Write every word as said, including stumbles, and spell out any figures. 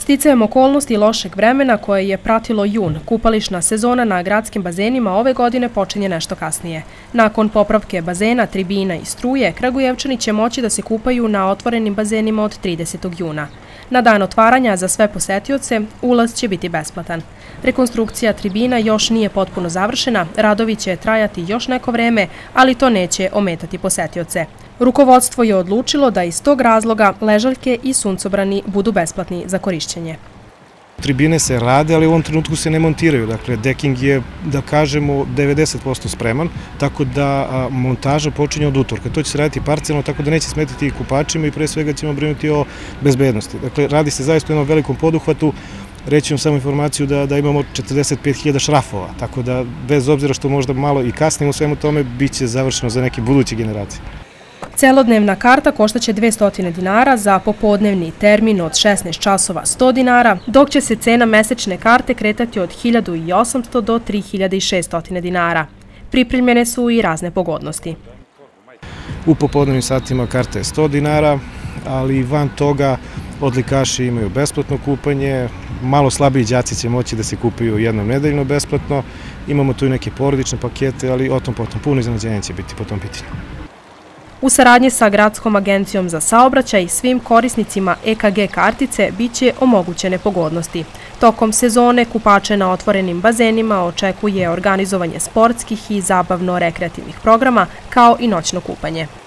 Sticajem okolnosti i lošeg vremena koje je pratilo jun, kupališna sezona na gradskim bazenima ove godine počinje nešto kasnije. Nakon popravke bazena, tribina i struje, Kragujevčani će moći da se kupaju na otvorenim bazenima od tridesetog juna. Na dan otvaranja za sve posetioce ulaz će biti besplatan. Rekonstrukcija tribina još nije potpuno završena, radovi će trajati još neko vreme, ali to neće ometati posetioce. Rukovodstvo je odlučilo da iz tog razloga ležaljke i suncobrani budu besplatni za korišćenje. Tribine se rade, ali u ovom trenutku se ne montiraju. Dakle, deking je, da kažemo, devedeset posto spreman, tako da montaža počinje od utorka. To će se raditi parcijalno, tako da neće smetiti i kupačima i pre svega ćemo brinuti o bezbednosti. Dakle, radi se zaista u jednom velikom poduhvatu. Reći vam samo informaciju da, da imamo četrdeset pet hiljada šrafova, tako da bez obzira što možda malo i kasnimo u svemu tome, bit će završeno za neke buduće generacije. Celodnevna karta koštaće dvesta dinara, za popodnevni termin od šesnaest časova sto dinara, dok će se cena mesečne karte kretati od hiljadu osamsto do tri hiljade šeststo dinara. Pripremljene su i razne pogodnosti. U popodnevnim satima karta je sto dinara, ali van toga odlikaši imaju besplatno kupanje, malo slabiji đaci će moći da se kupaju jednom nedeljno besplatno, imamo tu i neke porodične pakete, ali o tom potom puno iznenađenja će biti po tom pitanju. U saradnji sa Gradskom agencijom za saobraćaj svim korisnicima E K G kartice biće omogućene pogodnosti. Tokom sezone kupače na otvorenim bazenima očekuje organizovanje sportskih i zabavno-rekreativnih programa kao i noćno kupanje.